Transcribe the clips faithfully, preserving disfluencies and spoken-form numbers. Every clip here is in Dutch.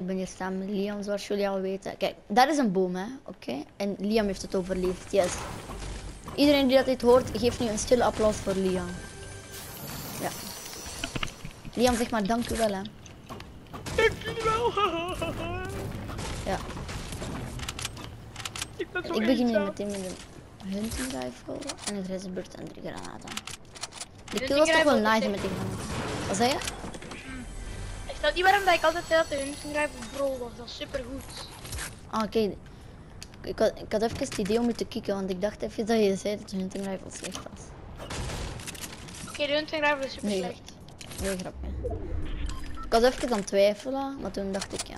Ik ben hier staan met Liam, zoals jullie al weten. Kijk, daar is een boom, hè. Oké. Okay. En Liam heeft het overleefd, yes. Iedereen die dat dit hoort, geeft nu een stille applaus voor Liam. Ja. Liam, zeg maar dank u wel, hè. Dank u wel. Ja. Ik, ben zo ik begin hier eenzaam. meteen met een hunting rifle en het rest beurt en drie granaten. De Hunting kill was toch wel rifle nice is met die granaten. Wat zei je? Ik snap niet waarom dat ik altijd zei dat de hunting rifle bro was. Dat is super goed. Ah, oké. Okay. Ik, had, ik had even het idee om je te kicken, want ik dacht even dat je zei dat de hunting rifle slecht was. Oké, okay, de hunting rifle is super Nee, slecht. Nee, grapje. Ik was even aan het twijfelen, maar toen dacht ik ja.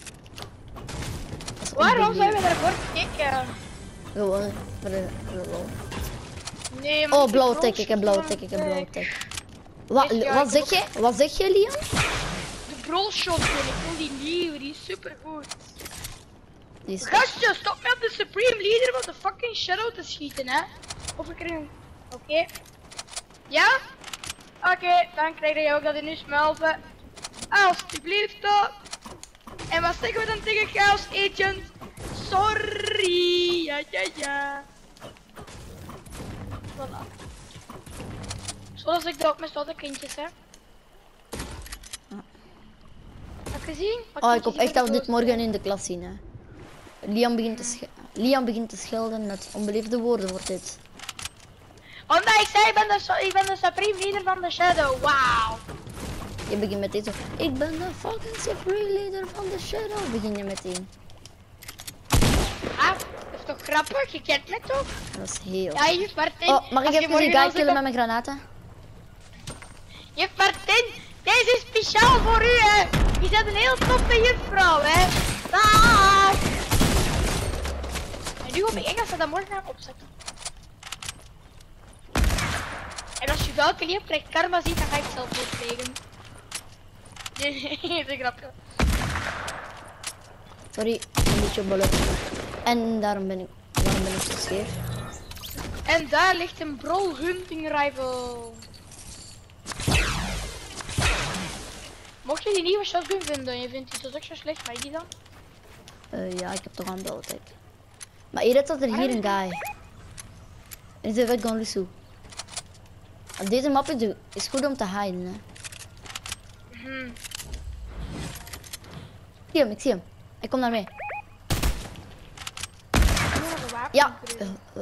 Waarom zijn we daarvoor gekeken? Gewoon voor de lol. Nee, maar oh, blauwe tech, ik heb blauwe tech, ik heb blauwe tech. Wat, wat zeg je? Wat zeg je, Liam? De brawl shotgun, ik wil die nieuwe, die is super goed. Die is Gastje, stop met op de Supreme Leader van de fucking Shadow te schieten, hè? Of ik er een... Oké. Okay. Ja? Oké, okay, dan krijg je ook dat in nu smelten. Alsjeblieft toch. En wat zeggen we dan tegen Chaos Agent? Sorry. Ja, ja, ja. Voilà. Zoals ik dat ook met zotte kindjes, hè. Heb je gezien? Wat oh, ik hoop echt dat we dit morgen in de klas zien, hè. Liam begint te, sch Liam begint te schelden met onbeleefde woorden wordt dit. Omdat ik zei, ik ben de, ik ben de Supreme Leader van de Shadow. Wauw. Je begint meteen zo. Ik ben de fucking Supreme Leader van de Shadow. Begin je meteen. Ah, dat is toch grappig? Je kent me toch? Dat is heel. Ja, juf Martin. Oh, mag ik even een guy killen met mijn granaten? Juf Martin, deze is speciaal voor u, hè. Je bent een heel toffe juffrouw, hè. Dag. En nu hoop ik echt dat ze dat morgen gaan opzetten. En als je welke lief krijgt karma ziet, dan ga ik zelf doorkregen. Nee, nee, dat is een grapje. Sorry, een beetje bullet. En daarom ben ik, daarom ben ik zo scheef. En daar ligt een brawl hunting rifle. Mocht je die nieuwe shotgun vinden en je vindt die toch ook zo slecht, maar die dan? Uh, ja, ik heb toch een blauwe tech. Maar hier is er hier een guy. Er is een vet Gonlusu. Deze map is, is goed om te hiden, hè. Hmm. Ik zie hem, ik zie hem. Hij komt naar mij. Ja. Uh, uh.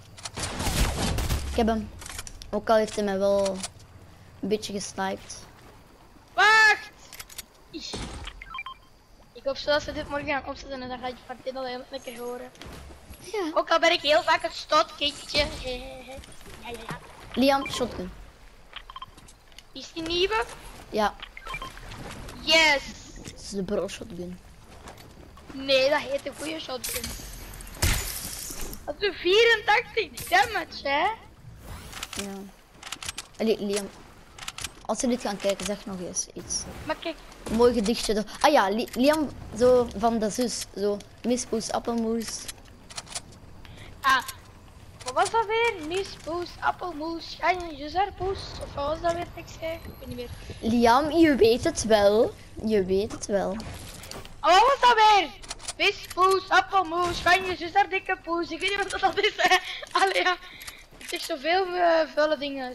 Ik heb hem. Ook al heeft hij mij wel een beetje gesniped. Wacht! Ish. Ik hoop zo dat ze dit morgen gaan opzetten en dan ga je Martin al heel lekker horen. Ja. Ook al ben ik heel vaak een stotkindje. Ja, ja, ja. Liam, shotgun. Is die nieuwe? Ja. Yes! Het is de bro shotgun. Nee, dat heet een goede shotgun. Dat is vierentachtig damage, hè? Ja. Allee, Liam. Als ze dit gaan kijken, zeg nog eens iets. Maar kijk. Een mooi gedichtje. Toch? Ah ja, Li Liam, zo van de zus. Zo, mispoes, appelmoes. Ah, wat was dat weer? Mispoes, appelmoes, juzerpoes. Of wat was dat weer? Ik zei? Ik weet niet meer. Liam, je weet het wel. Je weet het wel. Oh, wat was dat weer? Mispoes, appelmoes, je zuster, dikke poes. Ik weet niet wat dat is, hè. Allee, ja. Het zegt zoveel uh, vuile dingen.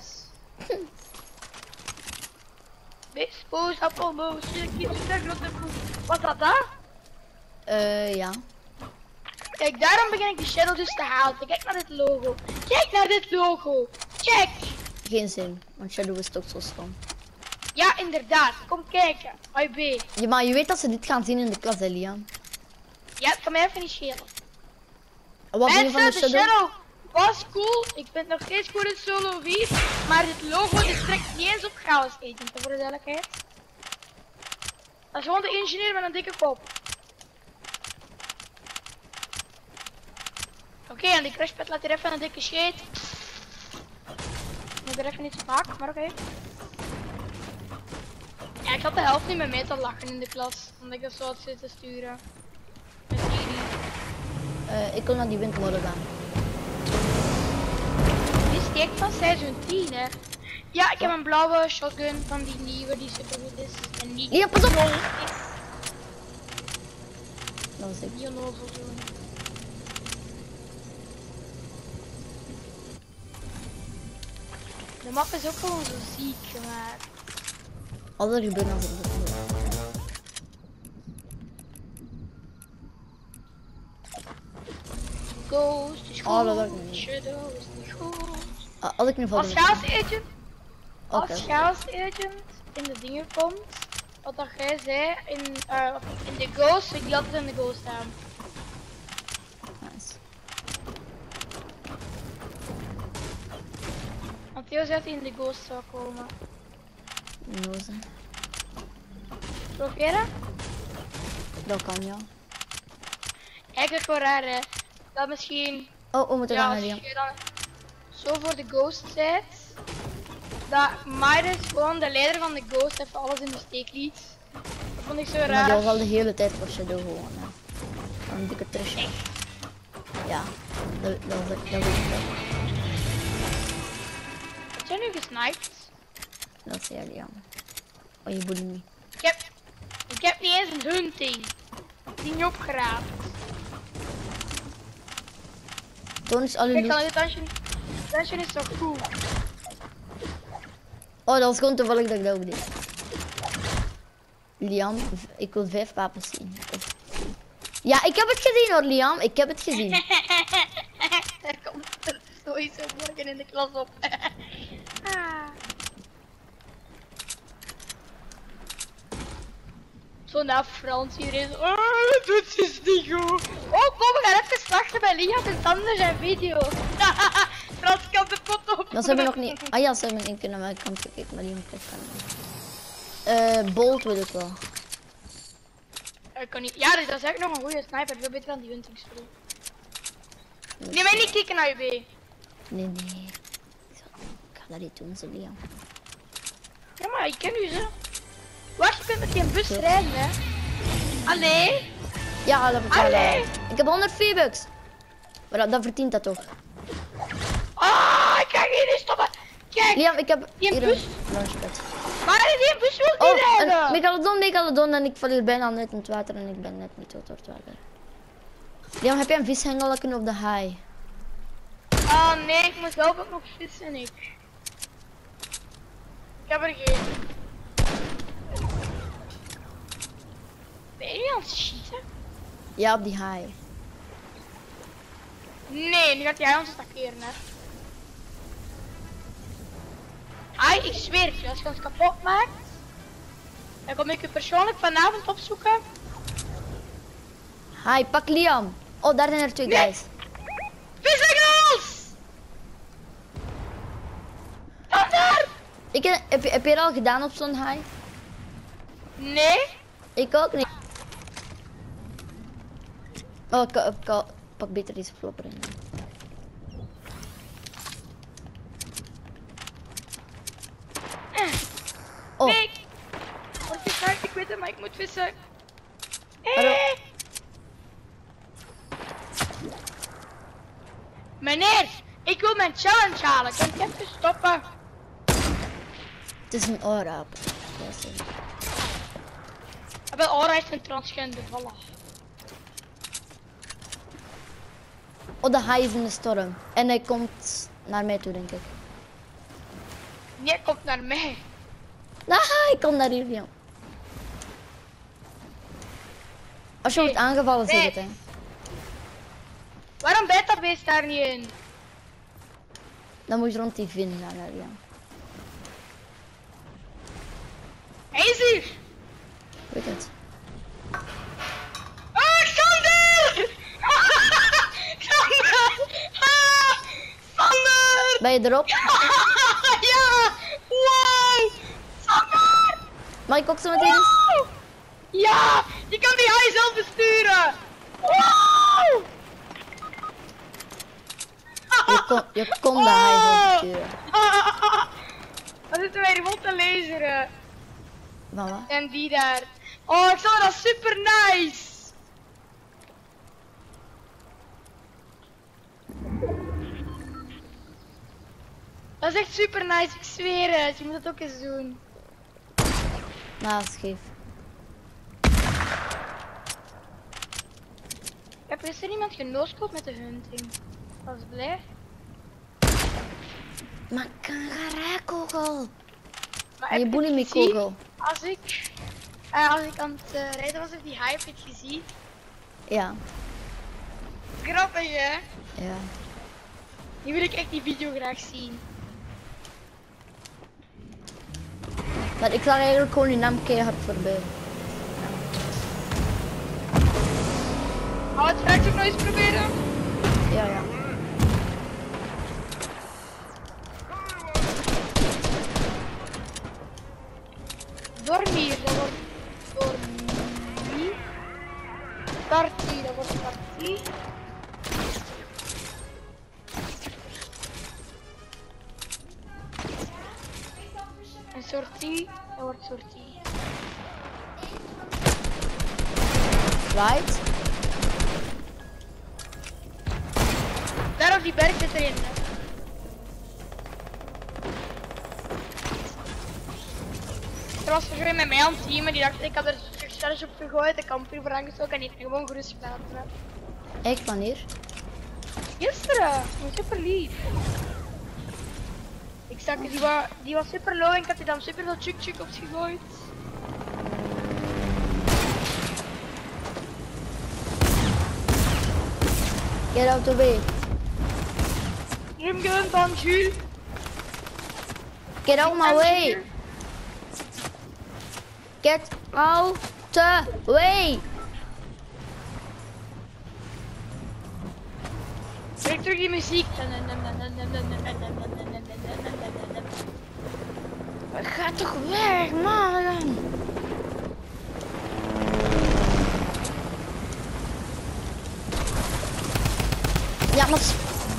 Mispoes, appelmoes, je zuster, grote poes. Wat dat dan? Eh, uh, ja. Kijk, daarom begin ik de Shadow dus te halen. Kijk naar dit logo. Kijk naar dit logo. Check. Geen zin, want Shadow is toch zo stom. Ja, inderdaad. Kom kijken. I B. Ja, maar je weet dat ze dit gaan zien in de klas, hè, Liam. Ja, het kan mij even niet schelen. Wat vind je van de Mensen, Shadow? de Shadow was cool. Ik vind het nog steeds goed in solo vier. Maar dit logo dit trekt niet eens op Chaos Agent, voor de duidelijkheid. Dat is gewoon de ingenieur met een dikke kop. Oké, okay, en die crashpad laat hier even een dikke scheet. Ik moet er even niet zo vaak, maar oké. Okay. Ja, ik had de helft niet met mij te lachen in de klas, omdat ik dat zo had zitten sturen. Met jullie. Uh, ik kon naar die windmolen gaan. Die is dik van seizoen tien, hè. Ja, ik heb een blauwe shotgun van die nieuwe die super goed is. En niet Liam, pas op! Dat was ik. Niet onnozel doen. De map is ook gewoon zo ziek gemaakt. Alles er gebeurt als ik dat doe. Ghost is goed. Oh, dat lukt niet. Shadow is niet goed. Ah, als ik nu val. Als chaos agent, Oké. als chaos agent in de dingen komt, wat dat jij zei, in, uh, in de ghost, ik die altijd in de ghost staan. Nice. Want Theo zei dat hij in de ghost zou komen. Noze. Probeer dat? Dat kan ja. Eigenlijk wel raar hè. Dat misschien, Oh, we moeten ja, gaan als naar je die. dan zo voor de ghost bent, dat Midas gewoon de leider van de ghost even alles in de steek liet. Dat vond ik zo Maar die raar. was al de hele tijd voor Shadow gewoon. Hè. Een dikke trusje. Ja, dat, dat, dat, dat weet ik wel. Heb jij nu gesniped? Dat is heel jammer. Oh, je boeit niet. Ik heb, ik heb niet eens een hunting. Die niet opgeraapt. Toon is alle Kijk dan, loot. dit dungeon, dungeon is toch goed. Oh, dat was gewoon toevallig dat ik dat ook deed. Liam, ik wil vijf wapens zien. Of... Ja, ik heb het gezien hoor, Liam. Ik heb het gezien. Er komt er sowieso morgen in de klas op. ah. Zo na Frans, iedereen zo, oh, dit is niet goed. Oh, kom, we gaan even wachten bij Liam en Sander zijn video. Frans kan de pot op. Dat ze hebben nog niet... Ah ja, ze hebben één kunnen, maar ik kan gekeken, maar Liam krijgt kan niet. Eh, Bolt wil ik wel. Ik kan niet. Ja, dus dat is eigenlijk nog een goede sniper. Veel beter dan die huntingsprong. Nee, mij niet kijken naar je B. Nee, nee. Ik zal- ik ga dat niet doen, ze Liam. Ja, maar ik ken u zo. Wacht, je kunt met die bus rijden, hè? Allee? Ja, dat vertel Allee. ik. Ik heb honderd V-bucks. Maar dat, dat verdient dat toch? Ah, ik kan hier niet stoppen. Kijk, Liam, ik heb Die hier bus? een launchpad. maar die bus wil niet Oh, rijden. en Megalodon, Megalodon en ik val hier bijna net in het water en ik ben net niet tot door het water. Liam, heb jij een vishengelken op de haai? Ah, nee, ik moet zelf ook nog vissen, ik. Ik heb er geen. Ben je aan het schieten? Ja, op die haai. Nee, nu gaat hij ons attackeren, hè. Ai, ik zweer het je, als je ons kapot maakt, dan kom ik u persoonlijk vanavond opzoeken. Haai, pak Liam. Oh, daar zijn er twee Nee. guys. Vissengels! Sander! Ik, heb, heb, je, heb je er al gedaan op zo'n haai? Nee? Ik ook niet. Oh, ik, ik, ik pak beter deze flopper in. Oh, Nee! Wat is dat? Ik weet het, maar ik moet vissen. Hallo. Hey. Meneer, ik wil mijn challenge halen. Kan ik even stoppen? het is een oorraap. Ja, sorry. Ik ben al een transgender, voilà. Oh, de haai is in de storm. En hij komt naar mij toe, denk ik. Nee, komt naar mij. Ah, hij komt naar hier, Liam. Als je Nee. wordt aangevallen, zeg Nee. het, hè. Waarom bijt dat beest daar niet in? Dan moet je rond die vin gaan, hè, Liam. Hij is hier! Ik weet het. Ah, Sander! Sander! Ah, Sander! Ben je erop? Ja! Wow! Sander! Mag ik ook zo meteen? Wow! Ja! Je kan die haai zelf besturen! Wow! Je kon, je kon de haai zo besturen. Dan zitten wij rond te laseren. Mama. En die daar. Oh, ik vond dat super nice! Dat is echt super nice, ik zweer het. Je moet het ook eens doen. Nou, scheef. Heb is er iemand genooscoop met de hunting? Was blij. Maar ik kan gaan rijkogel. Maar Je heb boeit het niet gezien? kogel. Als ik, uh, als ik aan het uh, rijden was op die hype, heb je gezien? Ja. Grappig hè? Ja. Nu wil ik echt die video graag zien. Maar ik zag eigenlijk gewoon die naam keihard voorbij. Gaan we het straks ook nog eens proberen? Ja, ja. Dormier, dat wordt dormier. Party, dat wordt party. En sortie, dat wordt sortie. Right? Daar op die berg zit er een. Hè. Er was er met mij aan het teamen, die dacht ik had er charge op gegooid, de kamper voor aangestoken en die heeft me gewoon gerust gelaten. Ik wanneer? Gisteren, was super lief. Ik zag die, wa die was super low en ik had die dan super veel chuk chuk op gegooid. Get out the way. Rimgun van Jules. Get out my way. Get out the way. Trek terug die muziek. Ga toch weg, man. Ja, maar...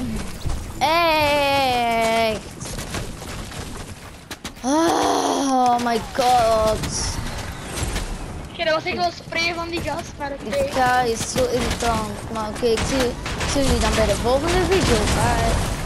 Echt. Oh my god. Ja, dat was echt wel spray van die gast, maar oké. Die guy is zo irritant. Maar oké, okay, ik, zie, ik zie jullie dan bij de volgende video. Bye.